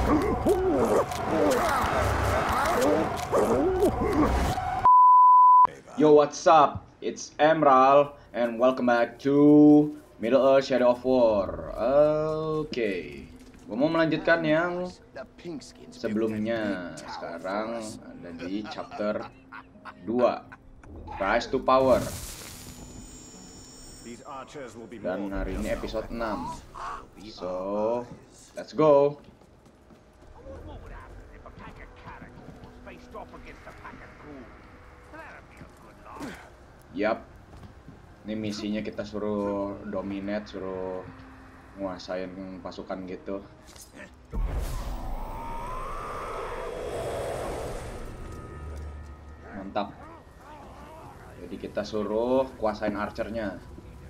Yo, what's up? It's Emerald and welcome back to Middle Earth Shadow of War. Oke, gue mau melanjutkan yang sebelumnya. Sekarang ada di chapter 2, Rise to Power. Dan hari ini episode 6. So, let's go. Yap, ini misinya kita suruh dominate, suruh nguasain pasukan gitu. Mantap. Jadi kita suruh kuasain archernya.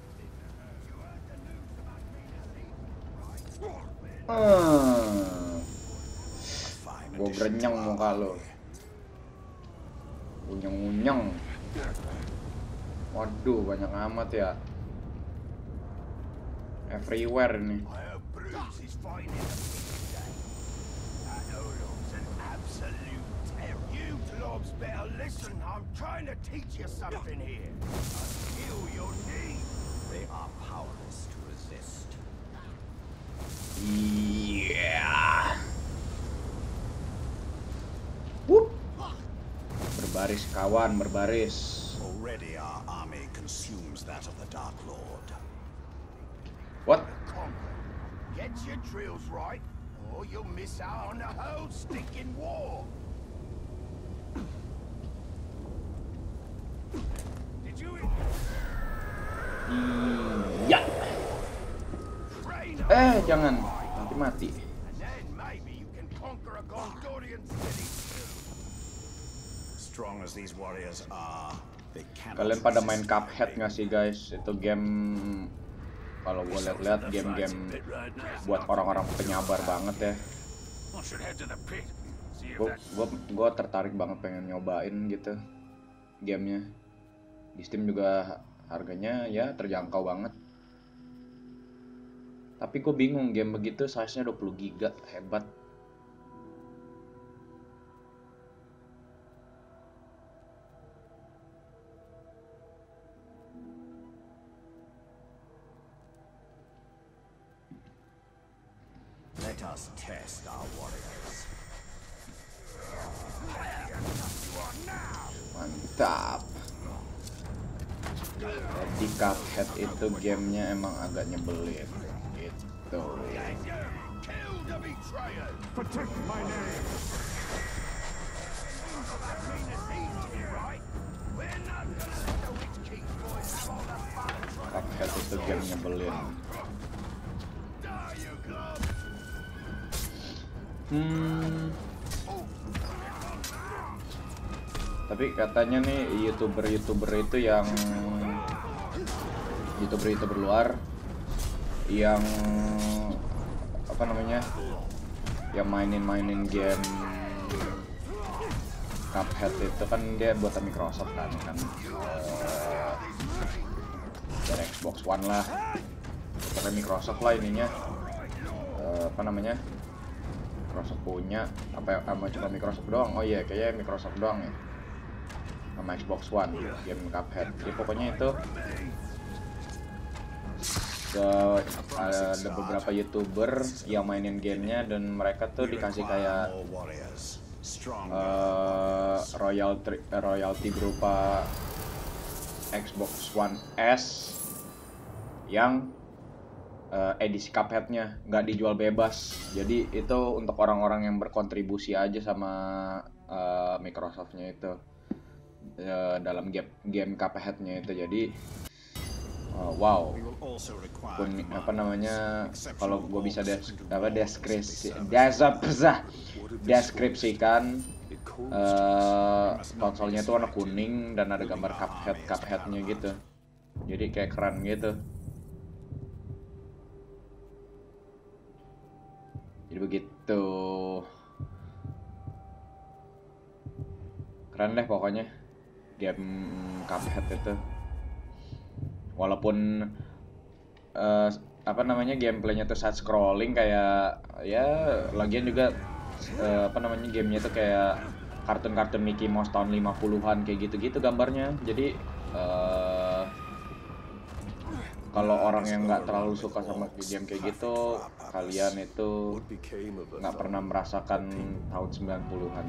Gue grenyang muka lo. Unyeng-unyeng. Waduh, banyak amat ya. Everywhere ini. Iya. Berbaris kawan, berbaris. Already our army consumes that of the Dark Lord. What? Get your drills right, or you'll miss out on the whole stinking war. Did you? Iya. Jangan nanti mati. And then maybe you can conquer a Gondorian city. Strong as these warriors are, they cannot. Kalian pada main Cuphead nggak sih guys? Itu game, kalau gue lihat-lihat game-game buat orang-orang penyabar banget ya. Gue tertarik banget pengen nyobain gitu gamenya. Di Steam juga harganya ya terjangkau banget. Tapi gue bingung, game begitu size-nya 20 GB, hebat. Let us test our warriors. Mantap. Jadi Cuphead itu gamenya emang agak nyebelin gitu. Cuphead itu game nyebelin. Tapi katanya nih youtuber itu yang youtuber luar yang apa namanya, yang mainin game Cuphead itu kan dia buatan Microsoft kan dari Xbox One lah, pokoknya Microsoft lah ininya. Apa namanya, Microsoft punya apa sama cuma Microsoft doang? Oh iya, kayaknya Microsoft doang ya, sama Xbox One game Cuphead. Jadi pokoknya itu ada beberapa youtuber yang mainin gamenya dan mereka tuh dikasih kayak royalty berupa Xbox One S yang edisi Cuphead-nya nggak dijual bebas. Jadi itu untuk orang-orang yang berkontribusi aja sama Microsoft-nya itu dalam game Cuphead-nya itu. Jadi wow, apa namanya, kalau gue bisa deskripsikan konsolnya itu warna kuning dan ada gambar Cuphead-nya gitu. Jadi kayak keren gitu. Jadi begitu. Keren deh pokoknya game Cuphead itu. Walaupun apa namanya gameplaynya tuh side scrolling kayak ya lagian juga apa namanya gamenya tuh kayak kartun-kartun Mickey Mouse tahun 50-an kayak gitu-gitu gambarnya. Jadi kalau orang yang nggak terlalu suka sama game kayak gitu, kalian itu nggak pernah merasakan tahun 90-an.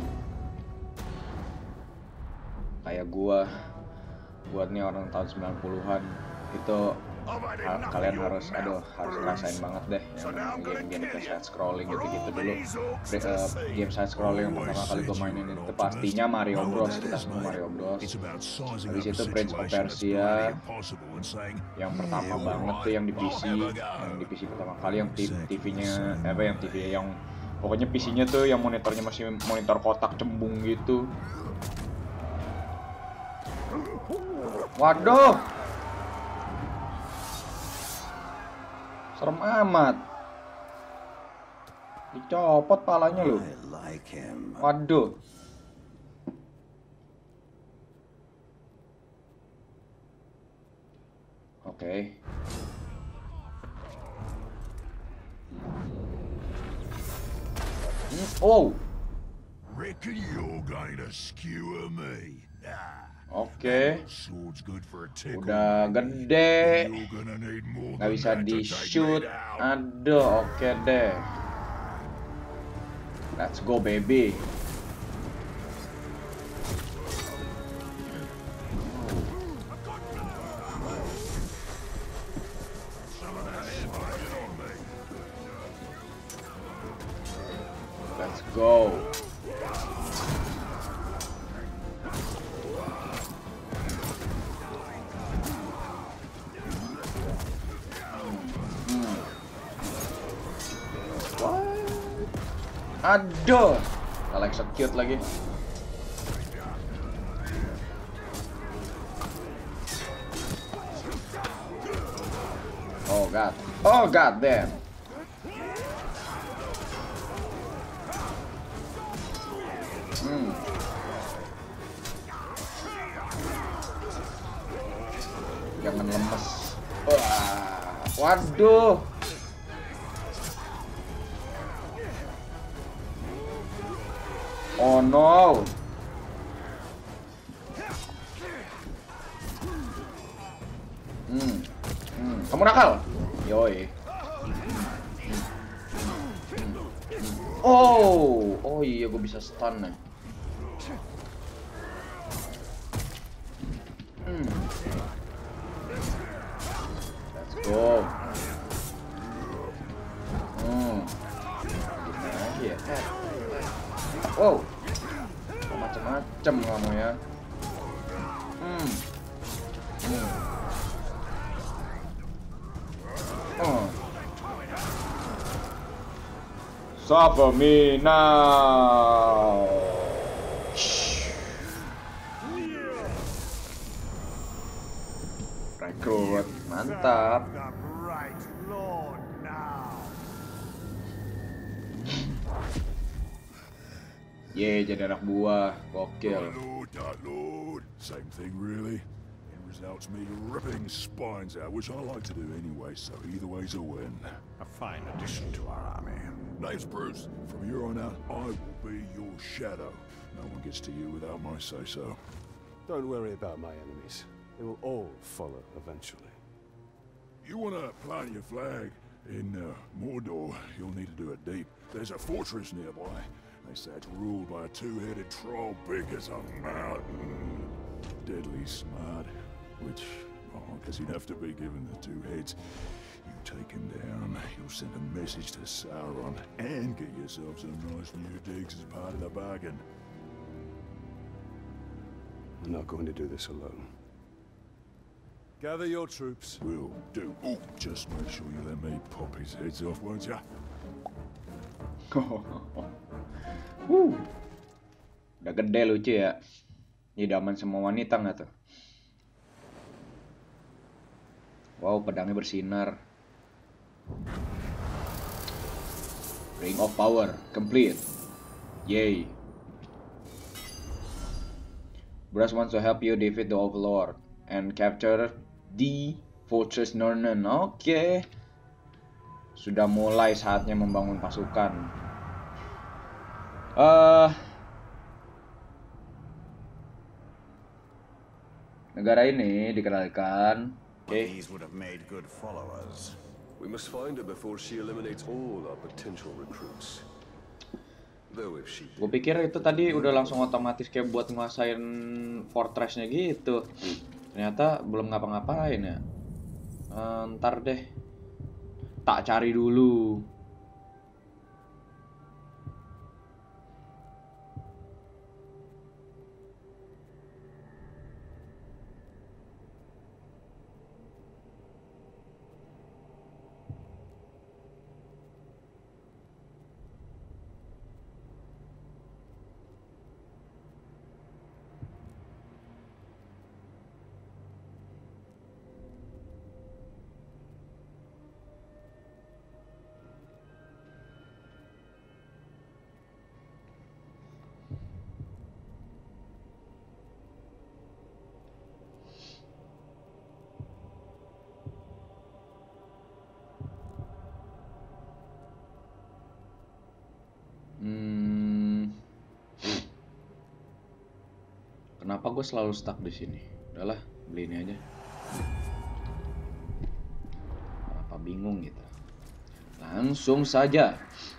Kayak gua nih orang tahun 90-an itu kalian harus ngerasain banget deh yang game-game kayak side scrolling gitu-gitu dulu. Game side scrolling yang pertama kali gue mainin itu pastinya Mario Bros. Kita semua Mario Bros. Habis itu Prince of Persia yang pertama banget tuh yang di PC pertama kali yang TV-nya yang TV yang pokoknya PC-nya tuh yang monitornya masih monitor kotak cembung gitu. Waduh, serem amat. Dicopot palanya lu. Waduh. Oke. Oh. Reckon you're going to skewer me. Nah. Oke. Udah gede. Nggak bisa di shoot. Aduh, oke deh. Let's go baby. Let's go. Aduh, salah execute lagi. Oh god damn. Jangan lemes. Waduh. Oh no. Kamu nakal. Yoi. Oh iya gue bisa stun nih. Let's go. Gimana lagi ya? Wow, macam-macam kamu ya. Suffer me now. Rekrut, mantap. Ye, jadi anak buah, gokil. Lord. Same thing, really. It results me ripping spines out, which I like to do anyway, so either way's a win. A fine addition to our army. Name's Bruce. From here on out, I will be your shadow. No one gets to you without my say-so. Don't worry about my enemies. They will all follow eventually. You want to plant your flag in Mordor, you'll need to do it deep. There's a fortress nearby. They say it's ruled by a two-headed troll big as a mountain. Deadly smart, which, I guess he'd have to be given the two heads. You take him down, you'll send a message to Sauron, and get yourself some nice new digs as part of the bargain. I'm not going to do this alone. Gather your troops. Will do. Ooh, just make sure you let me pop his heads off, won't ya? Udah gede lucu ya. Idaman semua wanita nggak tuh? Wow, pedangnya bersinar. Ring of Power complete. Yay. Bruce wants to help you defeat the Overlord and capture the Fortress Nornen. Oke. Sudah mulai saatnya membangun pasukan. Negara ini dikenalkan. These would have made good followers. We must find her before she eliminates all our potential recruits. Though if she... Gue pikir itu tadi udah langsung otomatis kayak buat nguasain fortressnya gitu. Ternyata belum ngapa-ngapain ya. Ntar deh. Tak cari dulu. Kenapa gue selalu stuck di sini? Udahlah, beli ini aja. Apa bingung gitu? Langsung saja.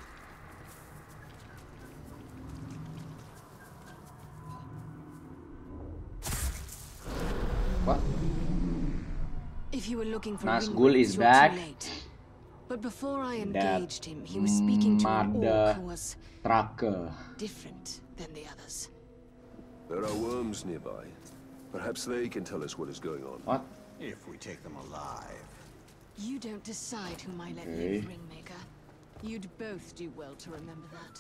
What? If you were looking for Nazgul Ringwraiths, is you're back. too late. But before I That engaged him, he was speaking to an orc who was Tracker. different than the others. There are worms nearby. Perhaps they can tell us what is going on. What? If we take them alive. You don't decide who might let Okay. live, Ringmaker. You'd both do well to remember that.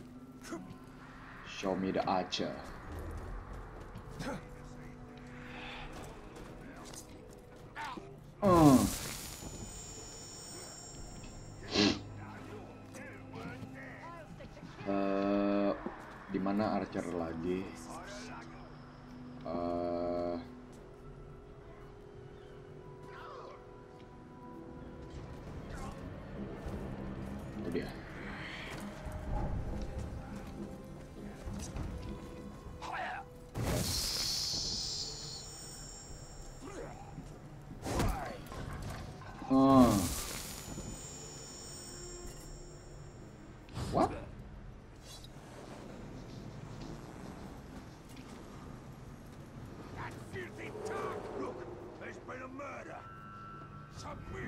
Show me the archer. Di mana archer lagi? Itu dia. What? That filthy dog! Look, there's been a murder. Submit.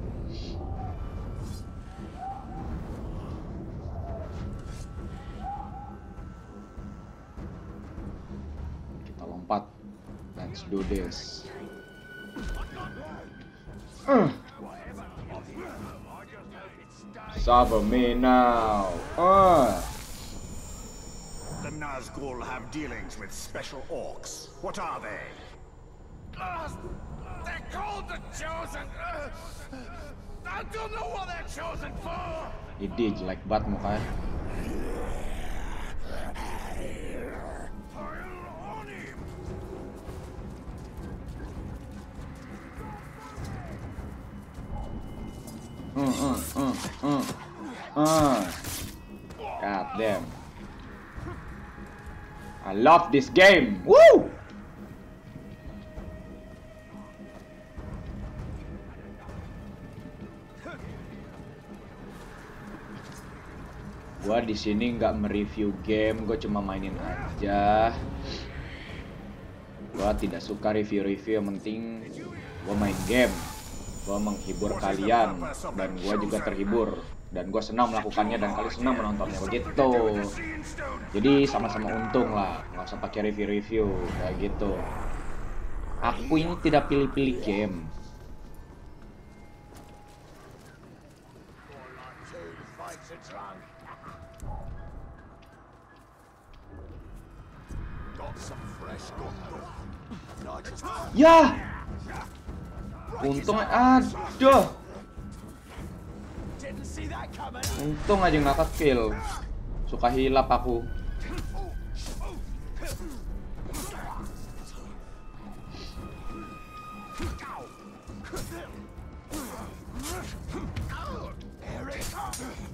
Kita lompat. Let's do this. Suffer me now. The Nazgul have dealings with special orcs. What are they? They're called the Chosen. I don't know what they're chosen for. Ide jelek banget mukanya. Pile on him. God damn. I love this game. Woo! Gua di sini nggak mereview game, gue cuma mainin aja. Gua tidak suka review-review, yang penting gua main game. Gua menghibur kalian dan gua juga terhibur dan gua senang melakukannya dan kalian senang menontonnya begitu. Jadi sama-sama untung lah, nggak usah pakai review-review kayak gitu. Aku ini tidak pilih-pilih game. Ya, untung aduh. Untung aja nggak ke-kill. Suka hilap aku.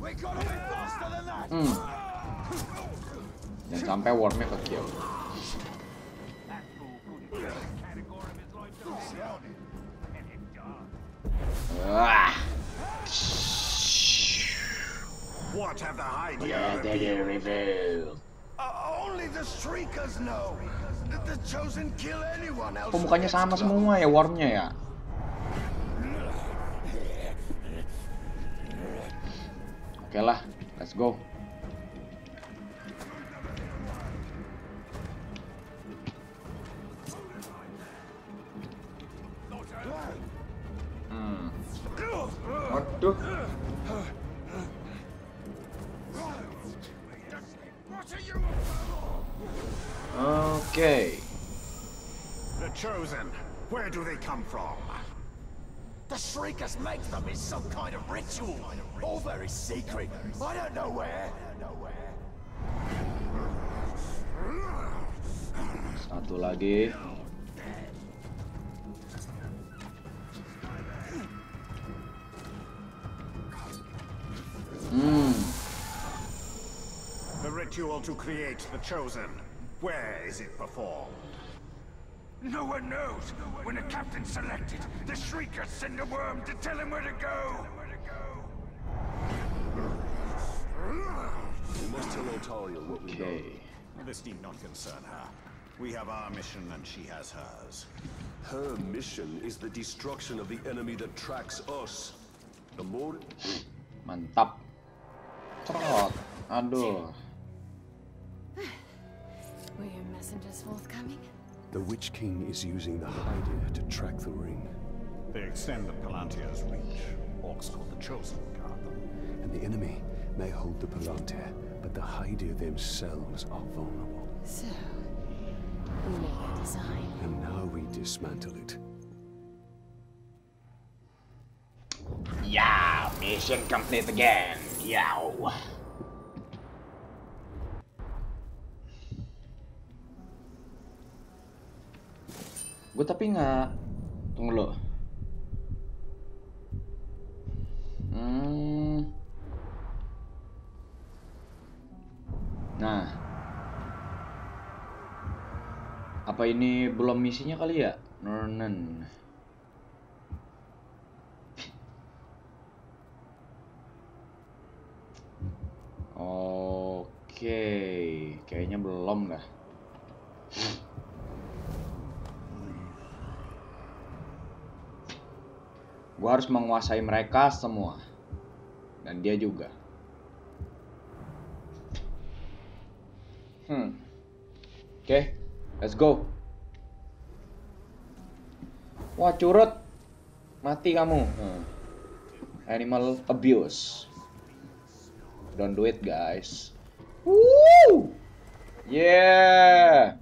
We gotta be faster than that. Jangan sampai wormnya ke kill. Wah. What have the Hyde reveal. Only the Shriekers know. The Chosen kill anyone else. Kok mukanya sama semua ya wormnya ya? Oke lah, let's go. Waduh. Okay. The Chosen. Where do they come from? The Shriekers make them in some kind of ritual. All very secret. I don't know where. Satu lagi. The ritual to create the Chosen. Where is it performed? No one knows. When the captain's selected, the Shriekers send a worm to tell him where to go. We must tell Altaria what we know. Okay. This need not concern her. We have our mission and she has hers. Her mission is the destruction of the enemy that tracks us. The more... Mantap. Trot. Aduh. Were your messengers forthcoming? The Witch King is using the Hydir to track the ring. They extend the Palantir's reach. Orcs call the Chosen guard them. And the enemy may hold the Palantir, but the Hydir themselves are vulnerable. So, we made a design. And now we dismantle it. Yeah, mission complete again. Yow. Gue tapi nggak, tunggu lo. Nah, apa ini belum misinya kali ya? Nornen. Oke, kayaknya belum dah. Gue harus menguasai mereka semua. Dan dia juga. Oke, let's go. Wah, curut. Mati kamu. Animal abuse. Don't do it, guys. Woo! Yeah.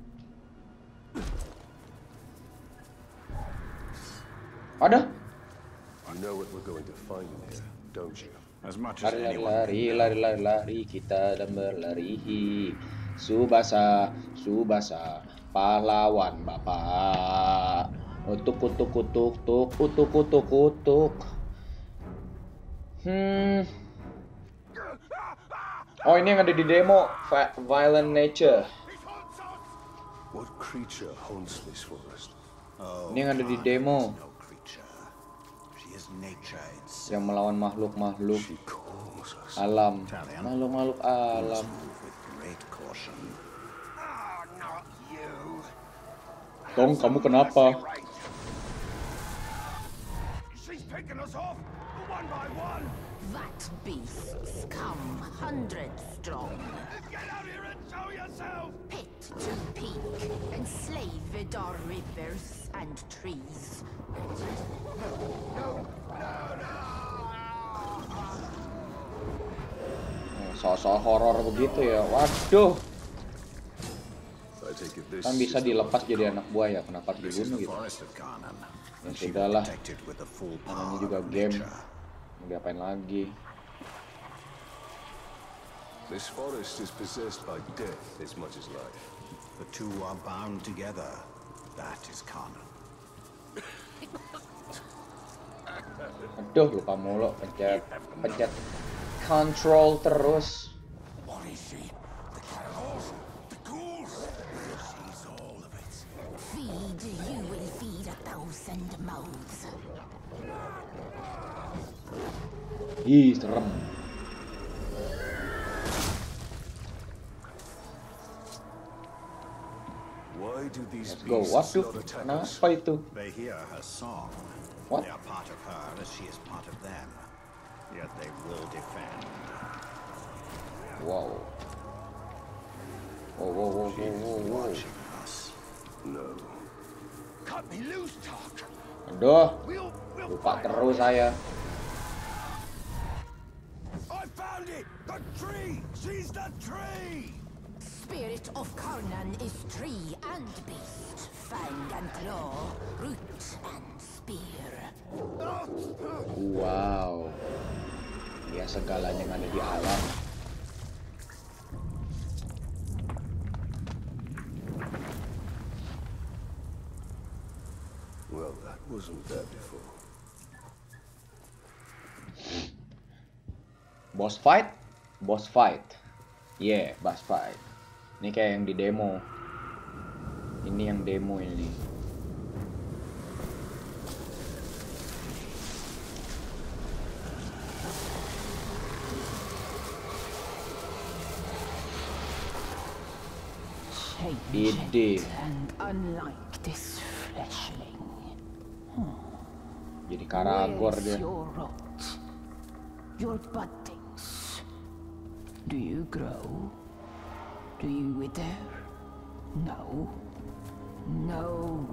Ada? You know what we're going to find here, don't you? As much as Lari, anyone lari, lari, lari, lari, kita dan berlari. Subasa, Subasa, pahlawan bapak. Utuk, utuk, utuk, utuk, utuk, utuk, utuk. Oh, ini yang ada di demo, Violent Nature. What creature haunts this forest? Ini yang ada di demo. no creature. She is nature itself. Yang melawan makhluk-makhluk She calls us. alam. Makhluk-makhluk alam. Move with great caution. Ah, not you. Tong, kamu kenapa? She's picking us off one by one. That beasts come hundreds strong. Get out here and show yourself. Pit to peak, enslaved our rivers and trees. Soal horor begitu ya. Waduh. I take it this Kan bisa is the dilepas jadi anak buah ya. Kenapa harus This is dibunuh the gitu? forest of Kanan. Ya She was sudahlah. protected with the full Namanya power juga of game. nature. Mau diapain lagi? This forest is possessed by death as much as life. The two are bound together. That is Kanan. Aduh, lupa mulu pencet control terus. What is she? The cannibals? The ghouls? She's all of it. Feed, you will feed 1,000 mouths. Ih, serem. Why do these Let's go. beasts Waduh, not attack us? kenapa itu? They hear her song. What? They are part of her as she is part of them. Yet they will defend. Wow. Wow. Watching us. No. Cut me loose, Tark. Aduh, We'll lupa fight. terus saya. I found it! The tree! She's the tree! Spirit of Karnan is tree and beast, fang and claw, root and spear. Wow. Dia segalanya yang ada di alam. Well, that wasn't bad before. Boss fight? Boss fight. Yeah, boss fight. Ini kayak yang di demo. Ini yang demo ini. Ide. And unlike this fleshling, Jadi Karagor where's dia. your rot? Your buddings. Do you grow? Do you wither? No. No.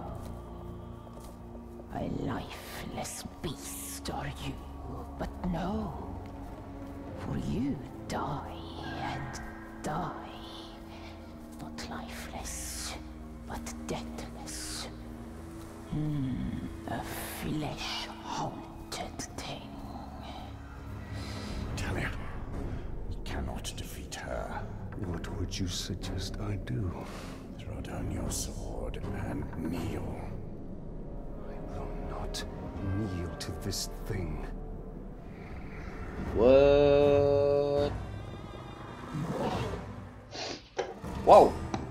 A lifeless beast are you, but no. For you die and die. Not lifeless, but deathless. A flesh-haunted thing. Talia, we cannot defeat her. What would you suggest I do? Throw down your sword and kneel. I will not kneel to this thing. What? Wow.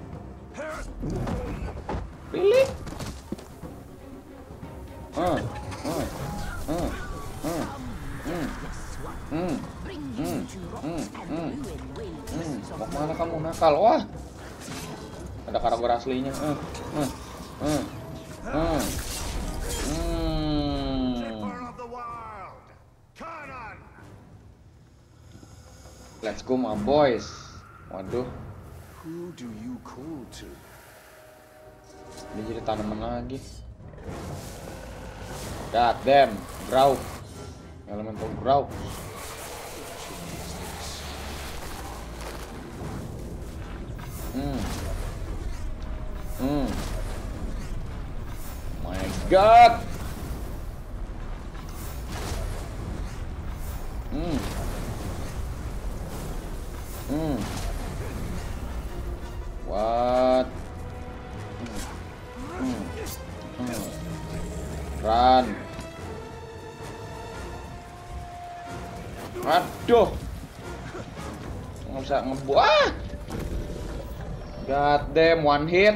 Really? Mau kemana kamu nakal? Wah, ada Karagor aslinya. Zipper of the wild! Kanan! Let's go my boys. Waduh, Who do you call to? dia jadi tanaman lagi. God damn, grow. Elemental grow. My God. What? Run. Aduh. Nggak bisa ngebuat. God damn, one hit.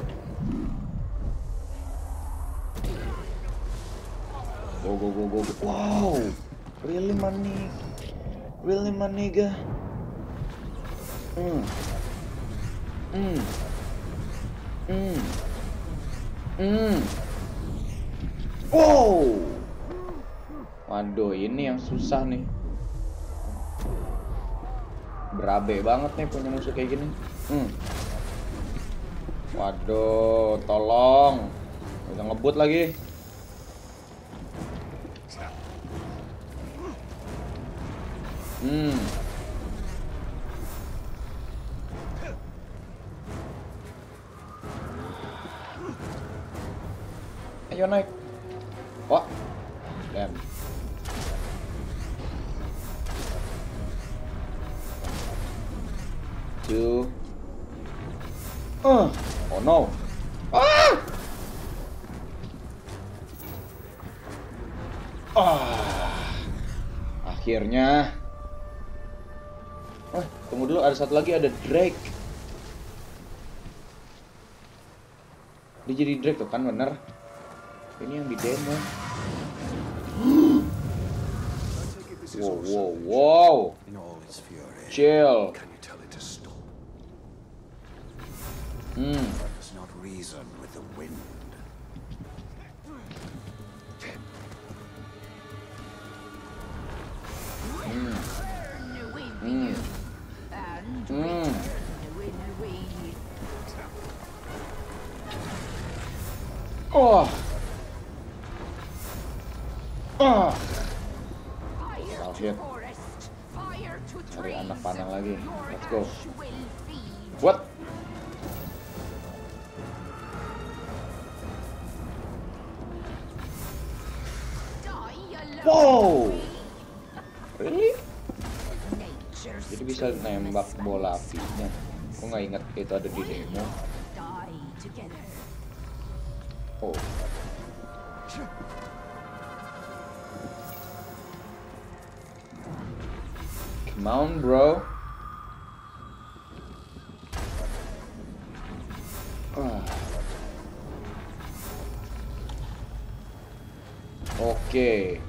Go. Wow. Really, money. Really, my nigga. Wow. Waduh, ini yang susah nih. Berabe banget nih punya musuh kayak gini. Waduh, tolong. Udah ngebut lagi. Ayo naik. Wah. Damn. Two. Oh no. Akhirnya Lalu ada satu lagi, ada Drake. Dia jadi Drake tuh kan, bener. Ini yang di demo. Wow. Chill. Does not reason with the wind. Oh. Cari anak panah lagi. Let's go. What? Wow. Really? Jadi bisa nembak bola apinya. Aku nggak ingat itu ada di demo. Oh. Come on, bro. Oke.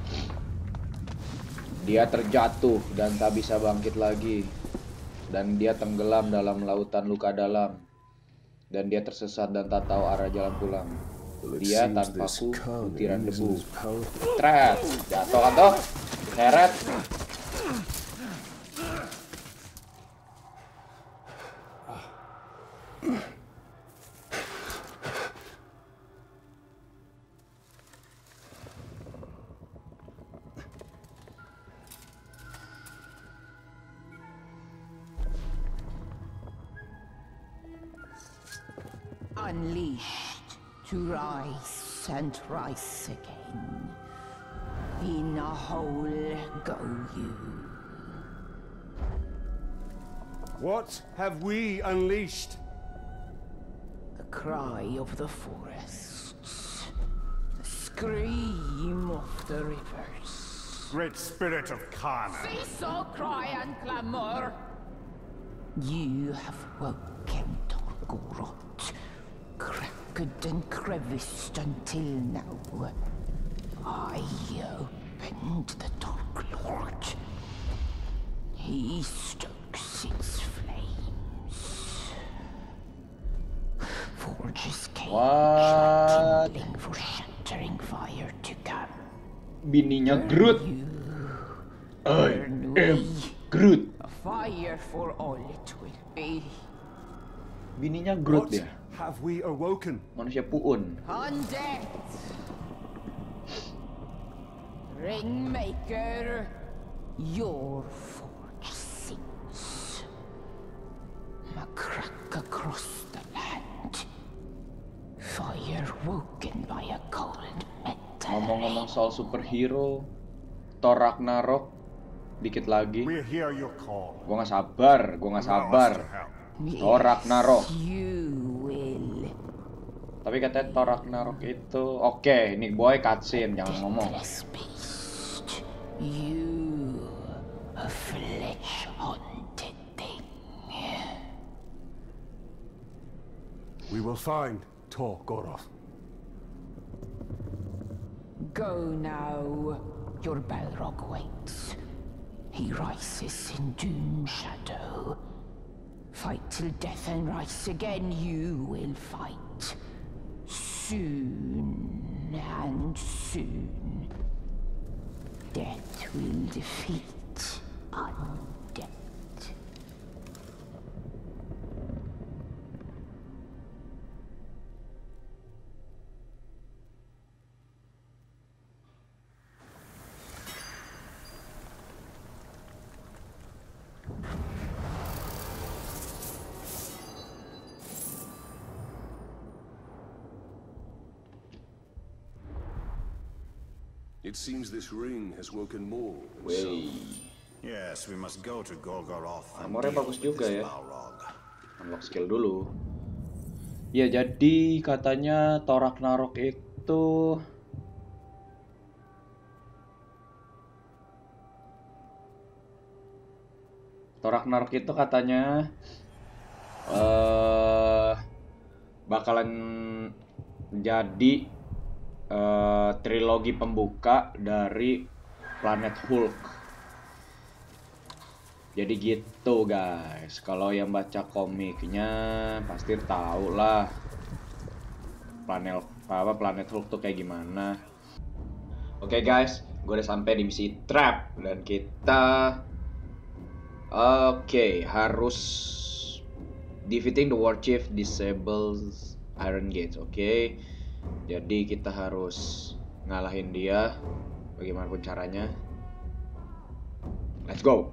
Dia terjatuh dan tak bisa bangkit lagi. Dan dia tenggelam dalam lautan luka dalam. Dan dia tersesat dan tak tahu arah jalan pulang. Dia tanpaku butiran debu. Tret, jatuh kan toh? Seret. Unleashed to rise and rise again. In a hole go you. What have we unleashed? The cry of the forests. The scream of the rivers. Great spirit of Khan. Cease all cry and clamor. You have woken Torgorot. Cracked and creviced until now. I opened the Dark Lord. He stokes its flames. Forges cage are tingling for shattering fire to come. Bininya Groot. I am Groot. A fire for all it will be. Bininya Groot What ya. have we awoken? Manusia puun. Undead! Ringmaker, your forge sings. A crack across the land. Fire woken by a cold metal. Ngomong-ngomong soal superhero, Thor Ragnarok dikit lagi. We hear your call. Gua nggak sabar. Thor Ragnarok. You will. Tapi katanya Thor Ragnarok itu oke, Nick Boy cutscene, jangan ngomong. Deathless beast. You, a flesh-haunted thing. We will find Torgorov. Go now. Your Balrog waits. He rises in doom shadow. Fight till death and rise again. You will fight. Soon and soon. Death will defeat undead. It seems this ring has woken more. Wey, Yes, we must go to Golgoroth and armornya deal bagus with juga this ya. Balrog. Unlock skill dulu. Ya jadi katanya Thor Ragnarok itu Thor Ragnarok itu katanya bakalan jadi trilogi pembuka dari planet Hulk. Jadi gitu guys. Kalau yang baca komiknya pasti tahu lah planet Hulk tuh kayak gimana. Oke guys, gue udah sampai di misi trap dan kita harus defeating the war chief disables Iron Gates. Oke. Jadi kita harus ngalahin dia bagaimanapun caranya. Let's go.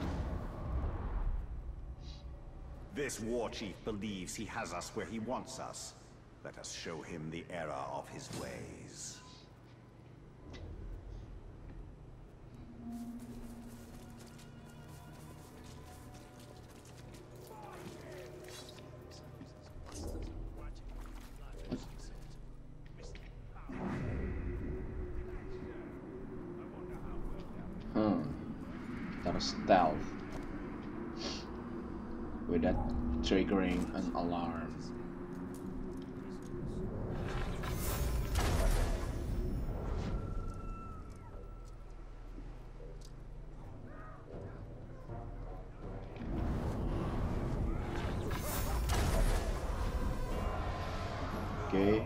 This war chief believes he has us where he wants us. Let us show him the error of his ways. Kita harus stealth without triggering an alarm. Oke.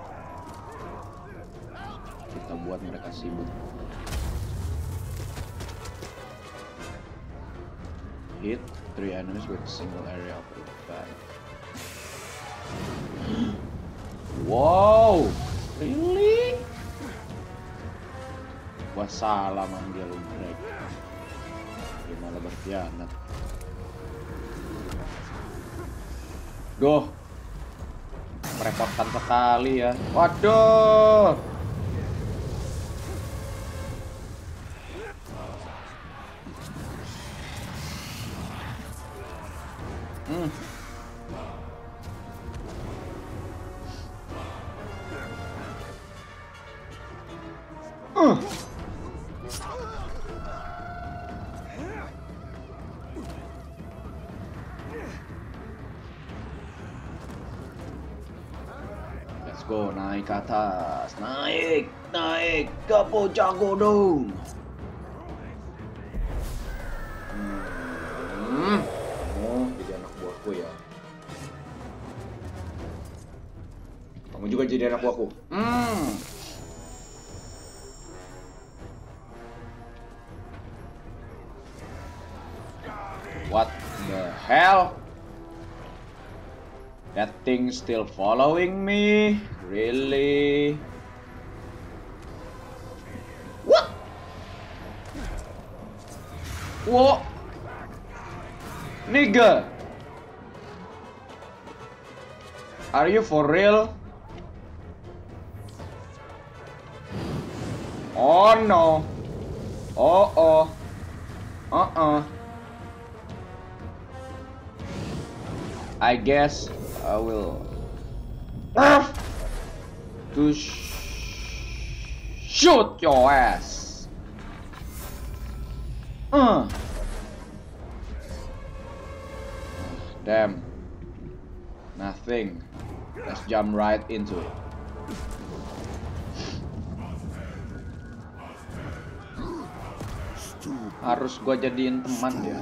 Kita buat mereka sibuk. Hit 3 enemies with a single area of impact. Wow, really? Gua salah manggil break. Dia malah berkhianat. Duh, merepotkan sekali ya. Waduh. Let's go, naik ke atas, naik ke puncak gunung. Oh, jadi anak buahku ya. Kamu juga jadi anak buahku. What the hell? That thing still following me? Really? What? Whoa! Nigga! Are you for real? Oh no! Oh. I guess I will to shoot your ass. Damn. Nothing. Let's jump right into it. Harus gua jadiin teman dia.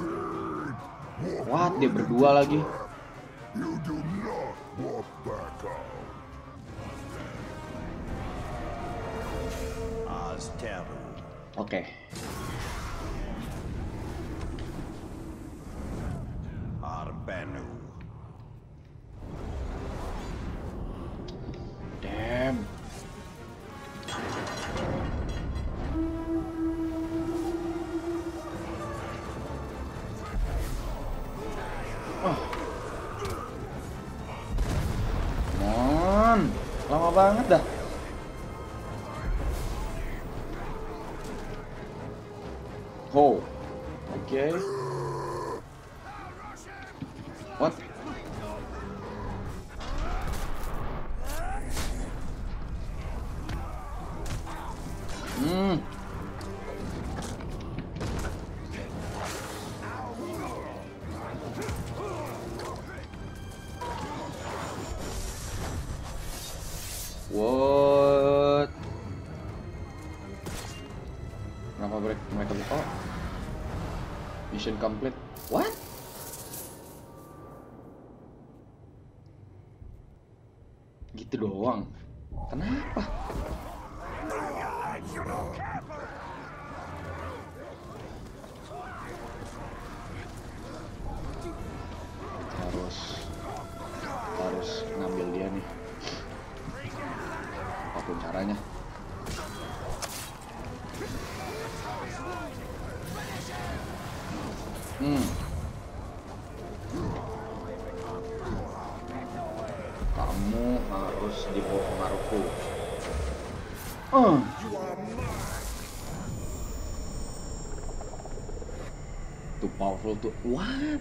What? Dia berdua lagi. You do not walk back out. Azteru. Oke. Arbenu. Damn. Lama banget dah. Oh, okay. What? Mission complete. What? Gitu doang. Kenapa? Harus ngambil dia nih. Apapun caranya. Kamu harus dibawa pengaruhku. Too powerful to what?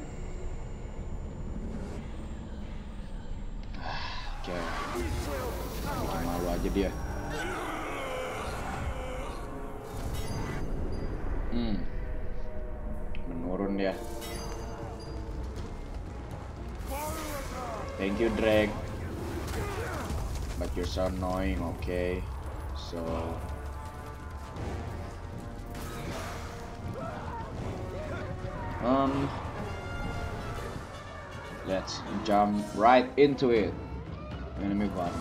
Oke. Bikin malu aja dia. Menurun dia. Thank you, Drake. But you're so annoying, okay? So let's jump right into it. Enemy one.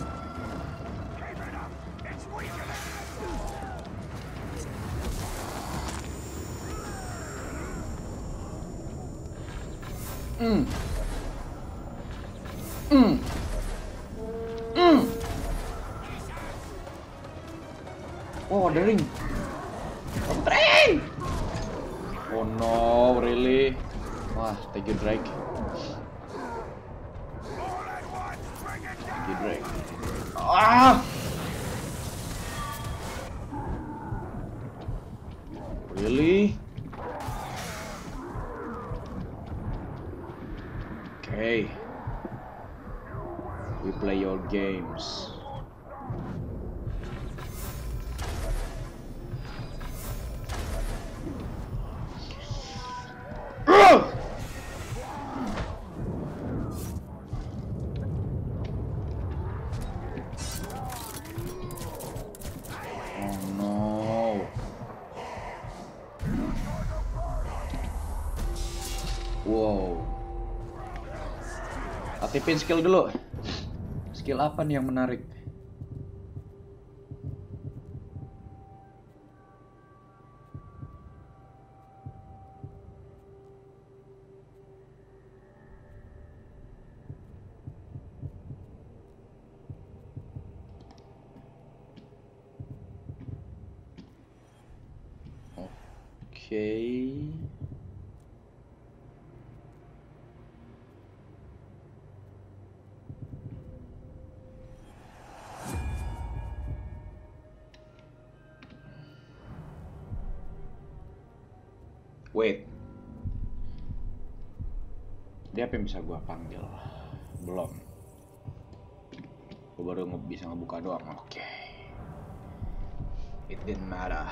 Oh, the ring. Ring! Oh no, really? Wah, thank you, Drake. Thank you, Drake. Ah! Really? Okay. We play your games. Wow. Aktifin skill dulu. Skill apa nih yang menarik? Oke. Wait. Dia apa yang bisa gua panggil? Belum. Gua baru bisa ngebuka doang. Oke. It didn't matter.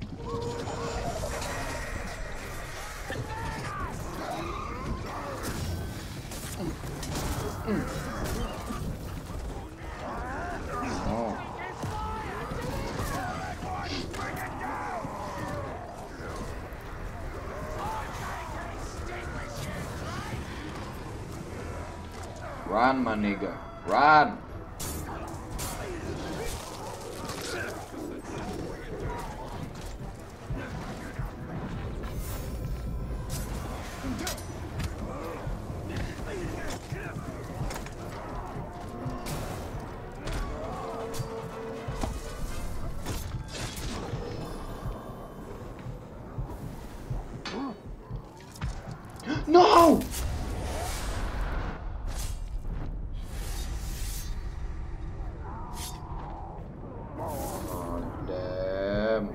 Oh. Run, my nigga. Run. No! Oh, damn.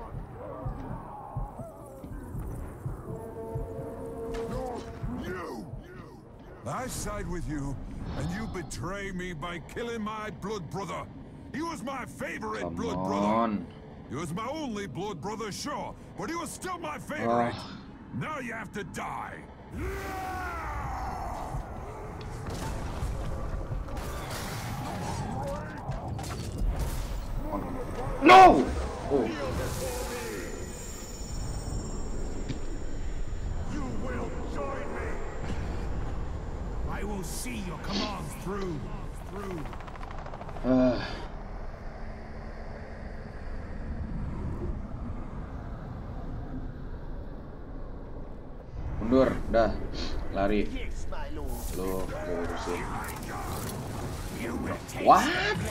I side with you, and you betray me by killing my blood brother. He was my favorite blood brother. He was my only blood brother, sure, but he was still my favorite. Now you have to die. No! Oh. will see your commands through. Mundur, dah, lari. Lu urusin. What?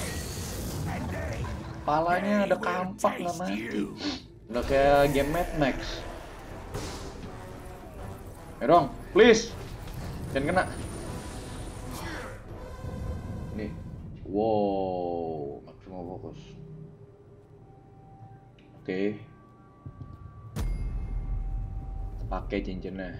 Palanya ada kampak nggak mati. Udah kayak game Mad Max. Dong, please. Jangan kena. Nih. Wow, maksimal fokus. Oke. Pakai cincinnya.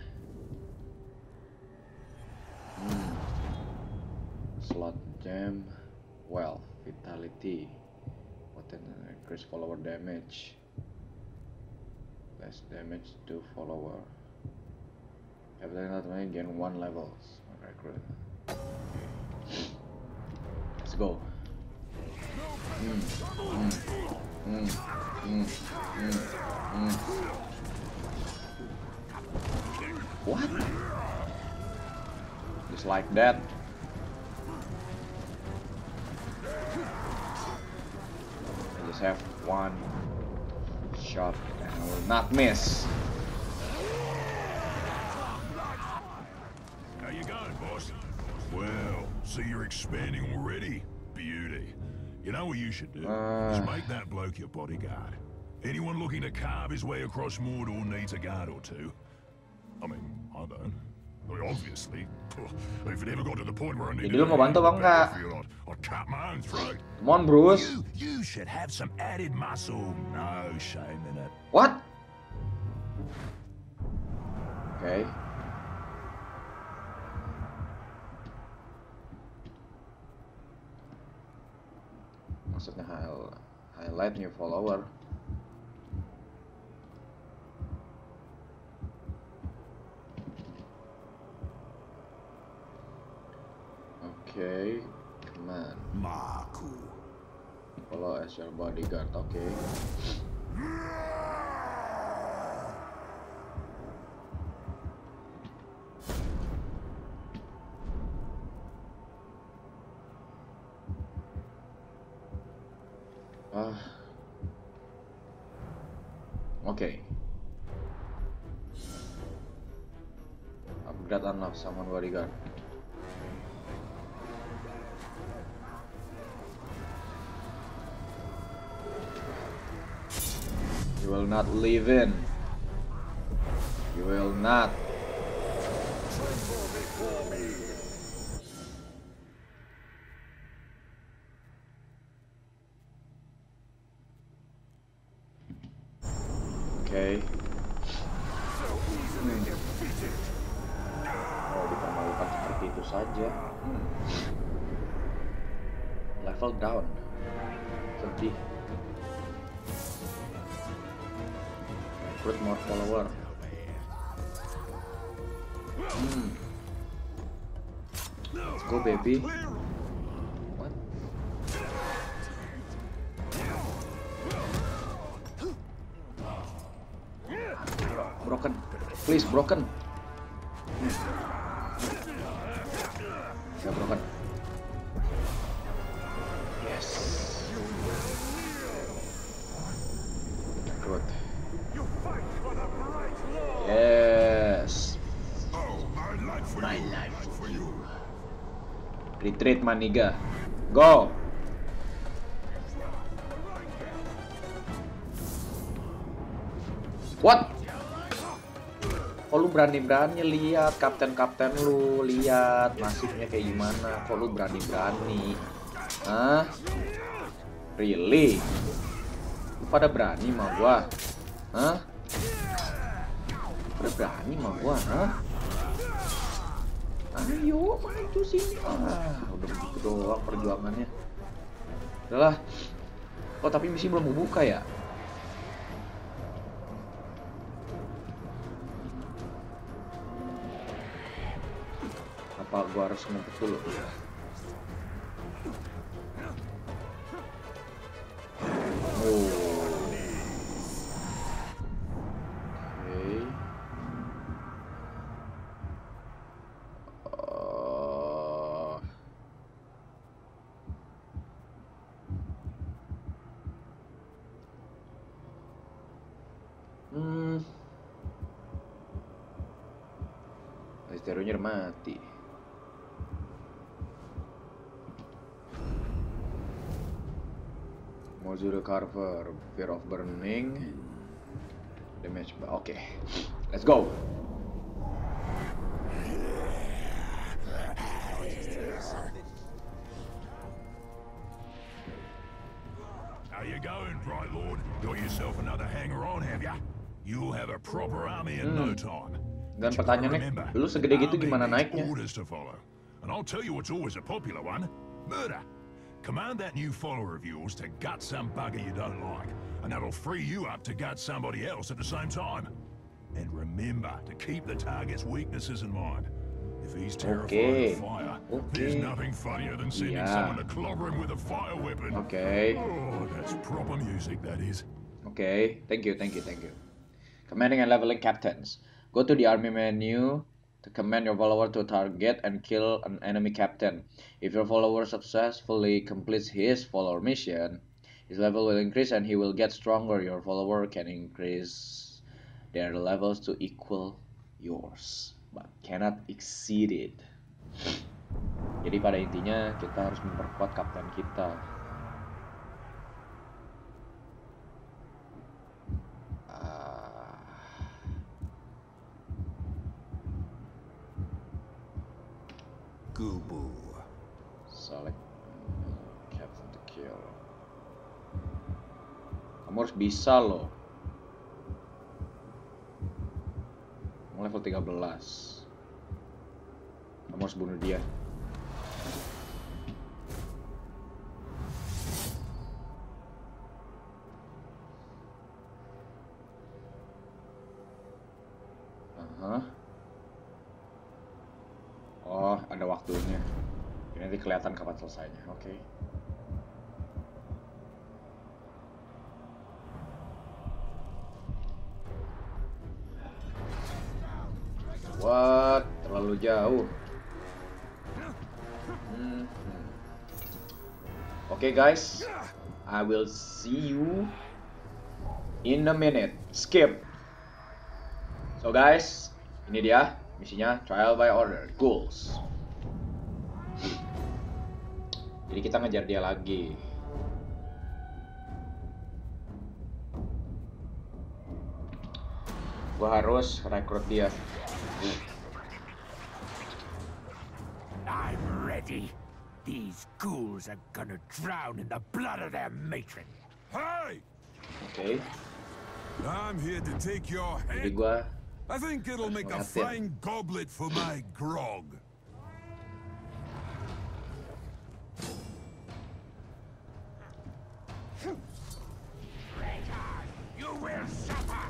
Slot gem, wealth, vitality, potential increase follower damage, less damage to follower. Everything automatically gain 1 levels. Recruit. Let's go. What? Just like that. I just have 1 shot and I will not miss. How you going, boss? Well, see you're expanding already. Beauty. You know what you should do? Is make that bloke your bodyguard. Anyone looking to carve his way across Mordor needs a guard or two. I mean, I don't. I mean, obviously. If it ever got to the point where I needed Jadi lu mau bantu bang nggak? I'd cut my own throat. Come on, Bruce. You should have some added muscle. No shame in it. What? Okay. Maksudnya highlight new follower. Okay, command. Marku. Follow as your bodyguard. Okay. Okay. Upgrade unlock summon bodyguard. You will not live in. You will not. Okay. Oh, dipermalukan seperti itu saja. Level down. Sedih. Recruit more follower. Let's go, baby. What? Broken. Please, broken. Ya, broken. Yes. Good. Yes. My life for you. Retreat, maniga. Go. What? Kok lu berani-berani lihat kapten-kapten lu, lihat nasibnya kayak gimana? Kok lu berani-berani? Hah? Really? Lu pada berani sama gua? Hah? Pada berani sama gua, hah? Ayo maju sini. Udah begitu doang perjuangannya. Udahlah. Oh, tapi misi belum buka ya? Apa gua harus ngumpet dulu? Oh. Oke. Stereo-nya udah mati. Module Carver, Fear of Burning, Damage. Oke, let's go. How you going, Bright Lord? Got yourself another hanger-on, have ya? You'll have a proper army in no time. Dan pertanyaannya, lu segede gitu gimana naiknya? Orders to follow. And I'll tell you what's always a popular one. Murder. Command that new follower of yours to gut some bugger you don't like, and that'll free you up to gut somebody else at the same time. And remember to keep the target's weaknesses in mind. If he's terrified of fire, there's nothing funnier than sending someone to clobber him with a fire weapon. Oh, that's proper music, that is. Thank you. Commanding and leveling captains. Go to the army menu to command your follower to target and kill an enemy captain. If your follower successfully completes his follower mission, his level will increase and he will get stronger. Your follower can increase their levels to equal yours, but cannot exceed it. Jadi pada intinya kita harus memperkuat kapten kita. Gubu. Select captain to kill. Kamu harus bisa loh. Kamu level 13. Kamu harus bunuh dia. Oh, ada waktunya. Ini nanti kelihatan kapan selesainya. Oke. What? Terlalu jauh. Oke, guys. I will see you in a minute. Skip. So guys, ini dia misinya Trial by Order Goals. Jadi kita ngejar dia lagi. Gua harus rekrut dia. I'm ready. These ghouls are gonna drown in the blood of their matron. Hey! Oke. I'm here to take your Jadi head. gua I think it'll make a fine goblet for my grog. You will suffer.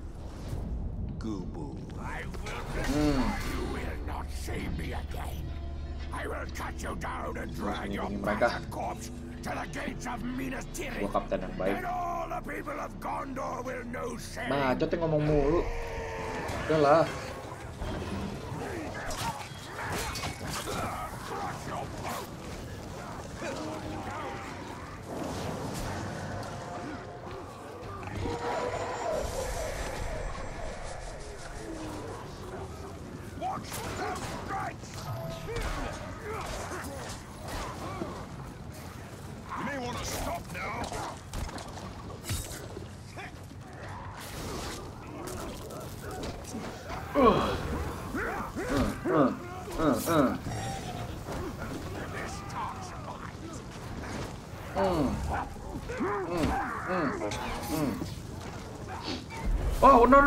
Gubu. I will. You will not see me again. I will cut you down and drag your battered corpse to the gates of Minas Tirith. Gua kapten yang baik. And all the people of Gondor will know shame. Bacot yang ngomong mulu. Udah lah. You may want to stop now. Oh, no.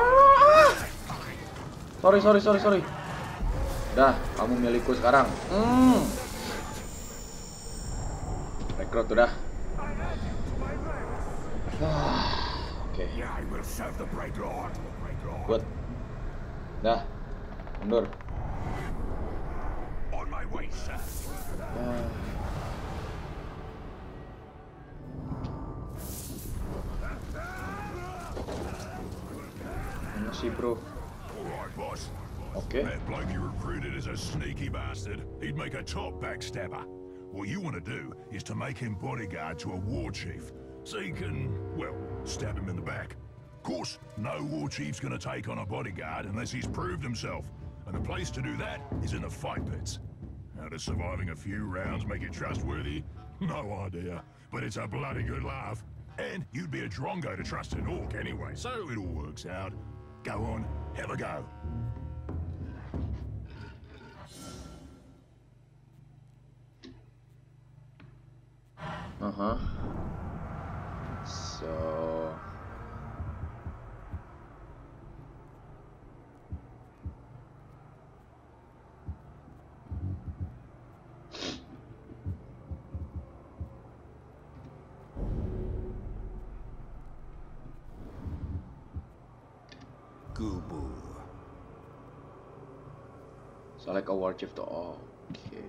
Sorry. Dah, kamu milikku sekarang. Rekrut udah. Oke. I will serve the Bright Lord. Good. Dah. Mundur. On my way, sir. Mana sih, bro? All right, boss. Oke. That bloke you recruited is a sneaky bastard. He'd make a top backstabber. What you want to do is to make him bodyguard to a war chief, so you can, well, stab him in the back. Of course, no war chief's gonna take on a bodyguard unless he's proved himself. and the place to do that is in the fight pits. How does surviving a few rounds make it trustworthy? No idea, but it's a bloody good laugh. And you'd be a drongo to trust an orc anyway, so it all works out. Go on, have a go. So Gubu. select a war chief to okay.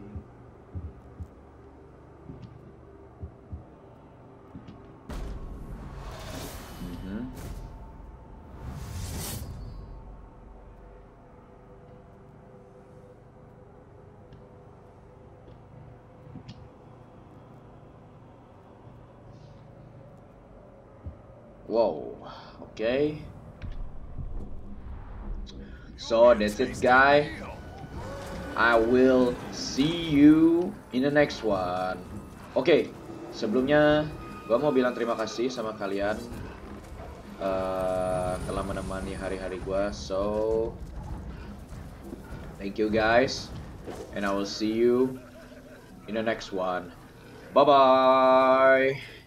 Whoa, okay. So that's it, guys. I will see you in the next one. Oke, sebelumnya gua mau bilang terima kasih sama kalian telah menemani hari-hari gua. So thank you guys, and I will see you in the next one. Bye bye.